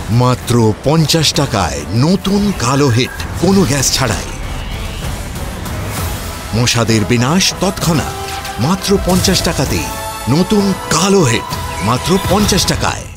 মাত্র 50 টাকায় নতুন কালো হিট, কোনো গ্যাস ছাড়াই। মশাদের বিনাশ তৎক্ষণাৎ মাত্র 50 টাকাতেই নতুন কালো হিট, মাত্র 50 টাকায়।